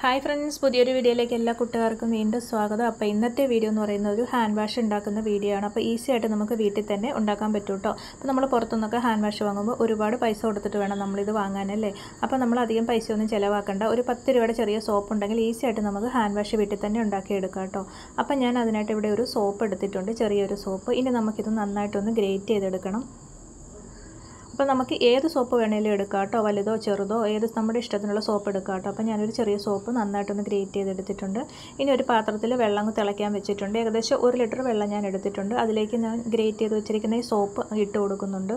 Hi friends, പുതിയൊരു വീഡിയോയിലേക്ക് എല്ലാ കൂട്ടുകാർക്കും വീണ്ടും സ്വാഗതം. അപ്പോൾ ഇന്നത്തെ വീഡിയോ എന്ന് പറയുന്നത് ഒരു ഹാൻഡ് വാഷ് ഉണ്ടാക്കുന്ന വീഡിയോ ആണ്. അപ്പോൾ ഈസി ആയിട്ട് നമുക്ക് വീട്ടിൽ തന്നെ ഉണ്ടാക്കാൻ പറ്റും കേട്ടോ. അപ്പോൾ നമ്മൾ പുറത്തുനിന്നൊക്കെ ഹാൻഡ് വാഷ് വാങ്ങുമ്പോൾ ഒരുപാട് പൈസ കൊടുത്തിട്ട് വേണം നമ്മളിത് വാങ്ങാനല്ലേ. അപ്പോൾ നമ്മൾ അധികം പൈസയൊന്നും ചിലവാക്കണ്ട. ഒരു 10 രൂപയുടെ ചെറിയ സോപ്പ് ഉണ്ടെങ്കിൽ ഈസി ആയിട്ട് നമുക്ക് ഹാൻഡ് വാഷ് വീട്ടിൽ തന്നെ ഉണ്ടാക്കിയെടുക്കാം കേട്ടോ. അപ്പോൾ ഞാൻ അതിനായിട്ട് ഇവിടെ ഒരു സോപ്പ് എടുത്തിട്ടുണ്ട്, ചെറിയൊരു സോപ്പ്. ഇനി നമുക്കിത് നന്നായിട്ടൊന്ന് ഗ്രേറ്റ് ചെയ്തെടുക്കണം. അപ്പോൾ നമുക്ക് ഏത് സോപ്പ് വേണമെങ്കിലും എടുക്കാം കേട്ടോ, വലുതോ ചെറുതോ ഏത് നമ്മുടെ ഇഷ്ടത്തിനുള്ള സോപ്പ് എടുക്കാം കേട്ടോ. അപ്പോൾ ഞാനൊരു ചെറിയ സോപ്പ് നന്നായിട്ടൊന്ന് ഗ്രേറ്റ് ചെയ്തെടുത്തിട്ടുണ്ട്. ഇനി ഒരു പാത്രത്തിൽ വെള്ളം തിളയ്ക്കാൻ വെച്ചിട്ടുണ്ട്. ഏകദേശം 1 ലിറ്റർ വെള്ളം ഞാൻ എടുത്തിട്ടുണ്ട്. അതിലേക്ക് ഞാൻ ഗ്രേറ്റ് ചെയ്ത് വെച്ചിരിക്കുന്ന ഈ സോപ്പ് ഇട്ട് കൊടുക്കുന്നുണ്ട്.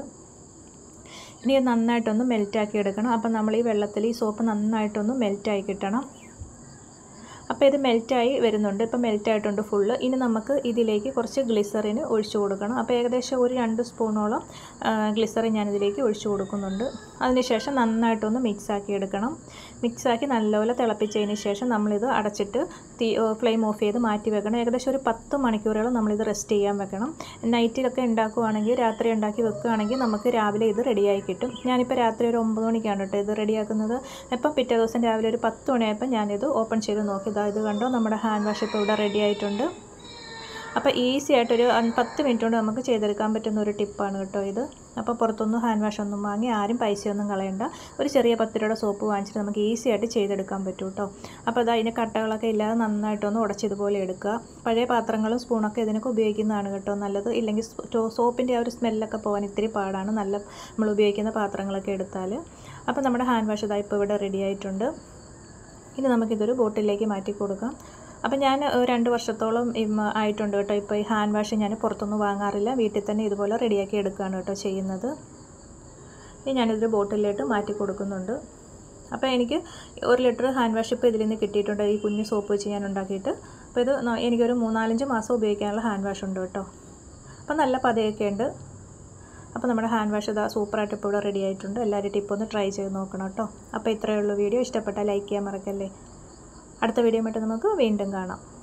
ഇനി നന്നായിട്ടൊന്ന് മെൽറ്റാക്കി എടുക്കണം. അപ്പോൾ നമ്മൾ ഈ വെള്ളത്തിൽ ഈ സോപ്പ് നന്നായിട്ടൊന്ന് മെൽറ്റായി കിട്ടണം. അപ്പോൾ ഇത് മെൽറ്റായി വരുന്നുണ്ട്. ഇപ്പോൾ മെൽറ്റായിട്ടുണ്ട് ഫുള്ള്. ഇനി നമുക്ക് ഇതിലേക്ക് കുറച്ച് ഗ്ലിസറിന് ഒഴിച്ചു കൊടുക്കണം. അപ്പോൾ ഏകദേശം ഒരു 2 സ്പൂണോളം ഗ്ലിസറിൻ ഞാനിതിലേക്ക് ഒഴിച്ചു കൊടുക്കുന്നുണ്ട്. അതിനുശേഷം നന്നായിട്ടൊന്ന് മിക്സാക്കി എടുക്കണം. മിക്സാക്കി നല്ലപോലെ തിളപ്പിച്ചതിന് ശേഷം നമ്മളിത് അടച്ചിട്ട് ഫ്ലെയിം ഓഫ് ചെയ്ത് മാറ്റി വെക്കണം. ഏകദേശം ഒരു 10 മണിക്കൂറോളം നമ്മളിത് റെസ്റ്റ് ചെയ്യാൻ വെക്കണം. നൈറ്റിലൊക്കെ ഉണ്ടാക്കുകയാണെങ്കിൽ, രാത്രി ഉണ്ടാക്കി വെക്കുകയാണെങ്കിൽ നമുക്ക് രാവിലെ ഇത് റെഡിയായി കിട്ടും. ഞാനിപ്പോൾ രാത്രി ഒരു 9 മണിക്കാണ് കേട്ടോ ഇത് റെഡിയാക്കുന്നത്. ഇപ്പം പിറ്റേ ദിവസം രാവിലെ ഒരു 10 മണിയായപ്പോൾ ഞാനിത് ഓപ്പൺ ചെയ്ത് നോക്കി. ഇത് കണ്ടോ, നമ്മുടെ ഹാൻഡ് വാഷ് ഇപ്പോൾ ഇവിടെ റെഡി ആയിട്ടുണ്ട്. അപ്പോൾ ഈസി ആയിട്ടൊരു 10 മിനിറ്റ് കൊണ്ട് നമുക്ക് ചെയ്തെടുക്കാൻ പറ്റുന്ന ഒരു ടിപ്പാണ് കേട്ടോ ഇത്. അപ്പോൾ പുറത്തൊന്നും ഹാൻഡ് വാഷ് ഒന്നും വാങ്ങി ആരും പൈസയൊന്നും കളയണ്ട. ഒരു ചെറിയ 10 രൂപയുടെ സോപ്പ് വാങ്ങിച്ചിട്ട് നമുക്ക് ഈസി ആയിട്ട് ചെയ്തെടുക്കാൻ പറ്റും കേട്ടോ. അപ്പോൾ അത് അതിൻ്റെ കട്ടകളൊക്കെ ഇല്ലാതെ നന്നായിട്ടൊന്ന് ഉടച്ചിതുപോലെ എടുക്കുക. പഴയ പാത്രങ്ങളും സ്പൂണൊക്കെ ഇതിനൊക്കെ ഉപയോഗിക്കുന്നതാണ് കേട്ടോ നല്ലത്. ഇല്ലെങ്കിൽ സോപ്പിൻ്റെ ആ ഒരു സ്മെല്ലൊക്കെ പോകാൻ ഇത്തിരി പാടാണ്, നല്ല നമ്മൾ ഉപയോഗിക്കുന്ന പാത്രങ്ങളൊക്കെ എടുത്താൽ. അപ്പോൾ നമ്മുടെ ഹാൻഡ് വാഷ് ഇതാ ഇപ്പോൾ ഇവിടെ റെഡി ആയിട്ടുണ്ട്. ഇനി നമുക്കിതൊരു ബോട്ടിലേക്ക് മാറ്റി കൊടുക്കാം. അപ്പോൾ ഞാൻ 2 വർഷത്തോളം ആയിട്ടുണ്ട് കേട്ടോ. ഇപ്പോൾ ഈ ഹാൻഡ് വാഷ് ഞാൻ പുറത്തൊന്നും വാങ്ങാറില്ല, വീട്ടിൽ തന്നെ ഇതുപോലെ റെഡിയാക്കി എടുക്കുകയാണ് കേട്ടോ ചെയ്യുന്നത്. ഇനി ഞാനിതൊരു ബോട്ടിലേക്ക് മാറ്റി കൊടുക്കുന്നുണ്ട്. അപ്പോൾ എനിക്ക് 1 ലിറ്റർ ഹാൻഡ് വാഷ് ഇപ്പോൾ ഇതിൽ നിന്ന് കിട്ടിയിട്ടുണ്ട്, ഈ കുഞ്ഞ് സോപ്പ് വെച്ച് ഞാൻ ഉണ്ടാക്കിയിട്ട്. അപ്പോൾ ഇത് എനിക്കൊരു 3-4 മാസം ഉപയോഗിക്കാനുള്ള ഹാൻഡ് വാഷ് ഉണ്ട് കേട്ടോ. അപ്പോൾ നല്ല പതയൊക്കെ ഉണ്ട്. അപ്പോൾ നമ്മുടെ ഹാൻഡ് വാഷ് ഇതാ സൂപ്പറായിട്ട് ഇപ്പോൾ ഇവിടെ റെഡി ആയിട്ടുണ്ട്. എല്ലാവരും ടിപ്പ് ഒന്ന് ട്രൈ ചെയ്ത് നോക്കണം കേട്ടോ. അപ്പോൾ ഇത്രയേ ഉള്ളൂ വീഡിയോ. ഇഷ്ടപ്പെട്ടാൽ ലൈക്ക് ചെയ്യാൻ മറക്കല്ലേ. അടുത്ത വീഡിയോ ആയിട്ട് നമുക്ക് വീണ്ടും കാണാം.